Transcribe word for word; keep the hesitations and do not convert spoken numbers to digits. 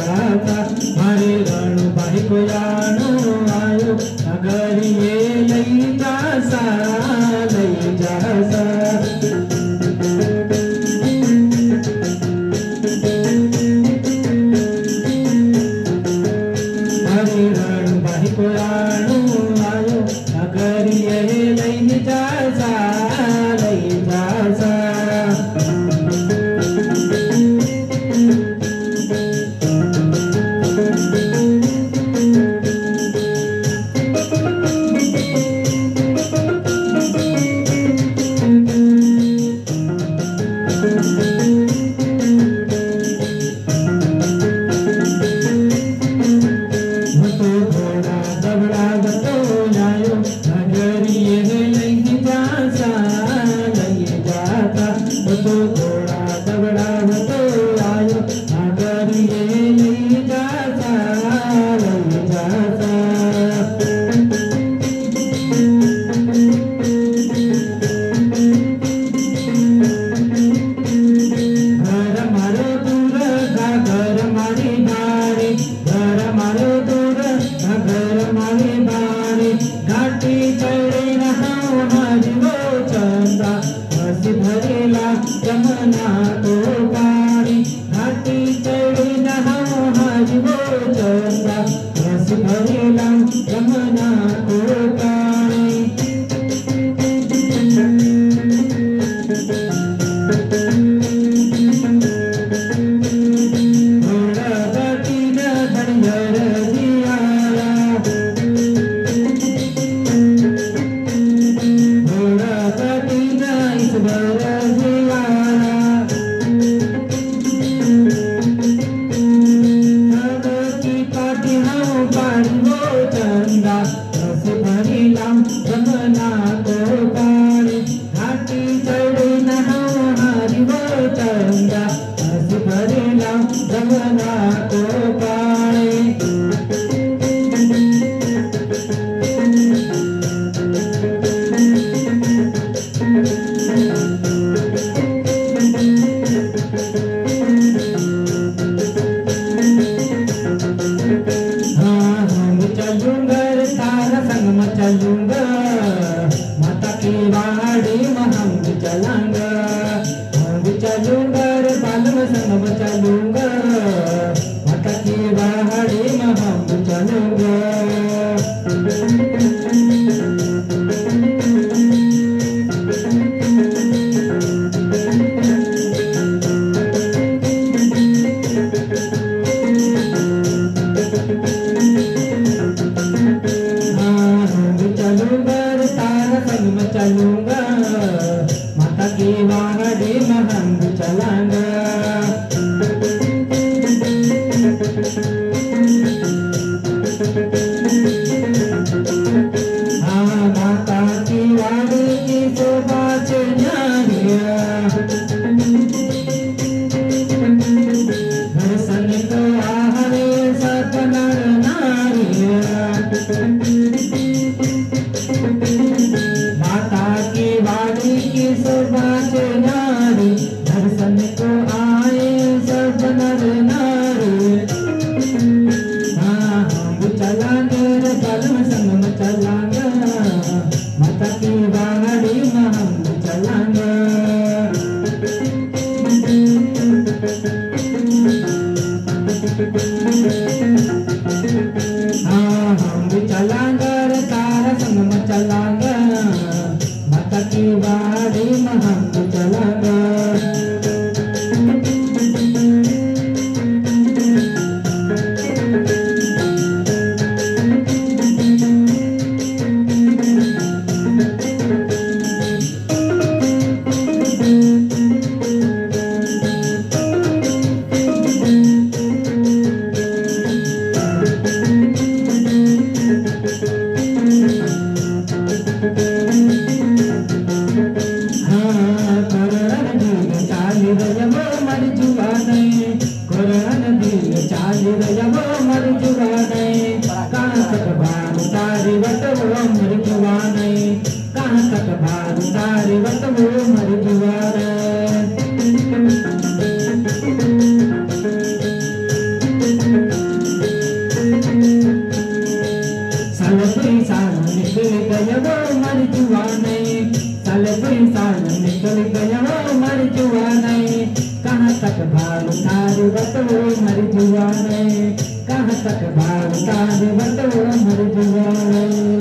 जाता मारे रणु भाई को जानो आयो नगर ये लई जासा लई जासा मारे रणु भाई को जानो आयो नगर ये लई जासा लई जासा जमुना तो पानी घाटी चढ़ी नहाओ हरिवो चंदा रस भरेला जमुना तो पानी घोड़ा गति न धड़ियर जियाला घोड़ा गति न ईश्वर जमुना तो पानी घाटी चढ़ी नहाओ हरिवो चंदा रस भरेला जमुना तो पानी हाँ हम चलूंगा तारा संग में चलूंगा माता की वाड़ी में हम भी चलांगा हम भी चलूंगा रे बाल में संग में चलूंगा माता की वाड़ी में हम भी चलूंगा चलूंगा माता की वाड़ी में हम भी चलांगा हाँ माता की वाड़ी की शोभा न्यारिया दर्शन को आहरे सब नर नारिया माता की वाड़ी की शोभा नारी दर्शन को आए सब नर नारी हाँ हम चलांगे रे बलम संग में चलांगे माता की वाड़ी में हम चलांगे हाँ हम भी चलांगे रे तारा संग में चलांगे माता की वाड़ी में हम भी चलांगे मर भाव तारे बतवो मर जुआ में, कहाँ तक भाव तारे बतवो मर जुआ में।